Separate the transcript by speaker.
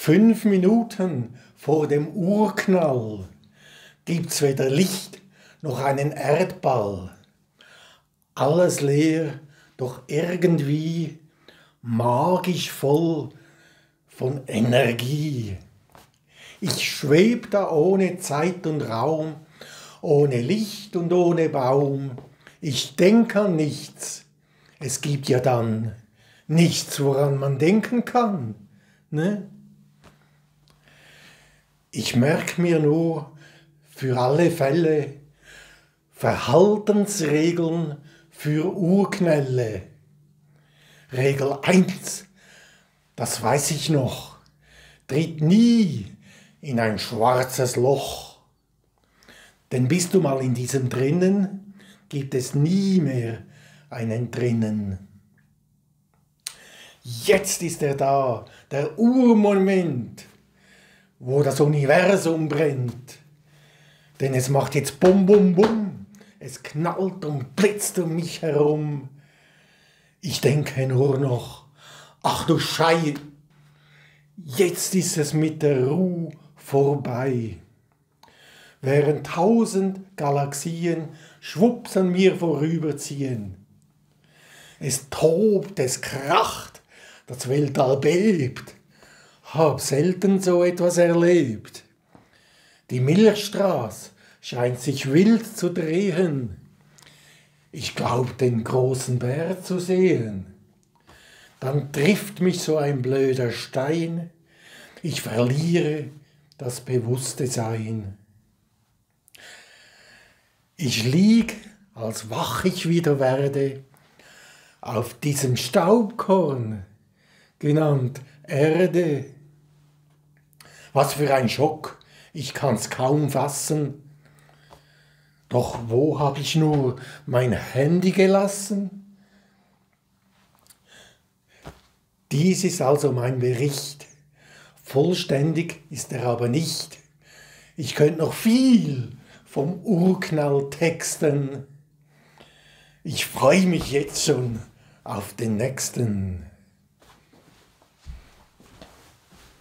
Speaker 1: 5 Minuten vor dem Urknall gibt's weder Licht noch einen Erdball. Alles leer, doch irgendwie magisch voll von Energie. Ich schweb da ohne Zeit und Raum, ohne Licht und ohne Baum. Ich denk an nichts. Es gibt ja dann nichts, woran man denken kann, ne? Ich merk mir nur für alle Fälle Verhaltensregeln für Urknälle. Regel 1, das weiß ich noch, tritt nie in ein schwarzes Loch. Denn bist du mal in diesem drinnen, gibt es nie mehr einen drinnen. Jetzt ist er da, der Urmoment, wo das Universum brennt. Denn es macht jetzt Bum, Bum, Bum. Es knallt und blitzt um mich herum. Ich denke nur noch, ach du Schei, jetzt ist es mit der Ruhe vorbei. Während 1000 Galaxien schwupps an mir vorüberziehen. Es tobt, es kracht, das Weltall bebt. Hab selten so etwas erlebt. Die Milchstraße scheint sich wild zu drehen. Ich glaub, den großen Bär zu sehen. Dann trifft mich so ein blöder Stein. Ich verliere das bewusste Sein. Ich lieg, als wach ich wieder werde, auf diesem Staubkorn, genannt Erde. Was für ein Schock, ich kann's kaum fassen. Doch wo hab ich nur mein Handy gelassen? Dies ist also mein Bericht. Vollständig ist er aber nicht. Ich könnte noch viel vom Urknall texten. Ich freue mich jetzt schon auf den nächsten.